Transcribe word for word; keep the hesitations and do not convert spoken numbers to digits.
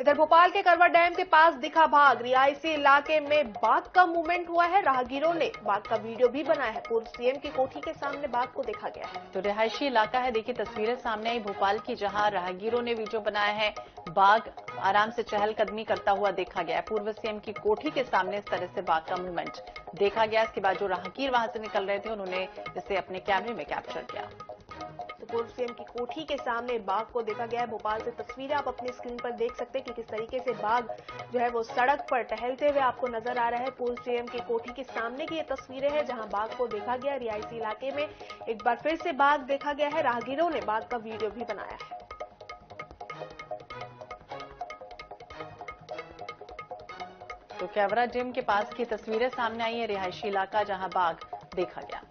इधर भोपाल के करवा डैम के पास दिखा बाघ। रिहायशी इलाके में बाघ का मूवमेंट हुआ है। राहगीरों ने बाघ का वीडियो भी बनाया है। पूर्व सीएम की कोठी के सामने बाघ को देखा गया है। तो रिहायशी इलाका है, देखिए तस्वीरें सामने आई भोपाल की, जहां राहगीरों ने वीडियो बनाया है। बाघ आराम से चहलकदमी करता हुआ देखा गया है। पूर्व सीएम की कोठी के सामने इस तरह से बाघ का मूवमेंट देखा गया। इसके बाद जो राहगीर वहां से निकल रहे थे उन्होंने इसे अपने कैमरे में कैप्चर किया। तो पूर्व सीएम की कोठी के सामने बाघ को देखा गया है। भोपाल से तस्वीरें आप अपनी स्क्रीन पर देख सकते हैं कि किस तरीके से बाघ जो है वो सड़क पर टहलते हुए आपको नजर आ रहा है। पूर्व सीएम की कोठी के सामने की ये तस्वीरें हैं जहां बाघ को देखा गया। रिहायशी इलाके में एक बार फिर से बाघ देखा गया है। राहगीरों ने बाघ का वीडियो भी बनाया है। तो कैवरा जिम के पास की तस्वीरें सामने आई है। रिहायशी इलाका जहां बाघ देखा गया।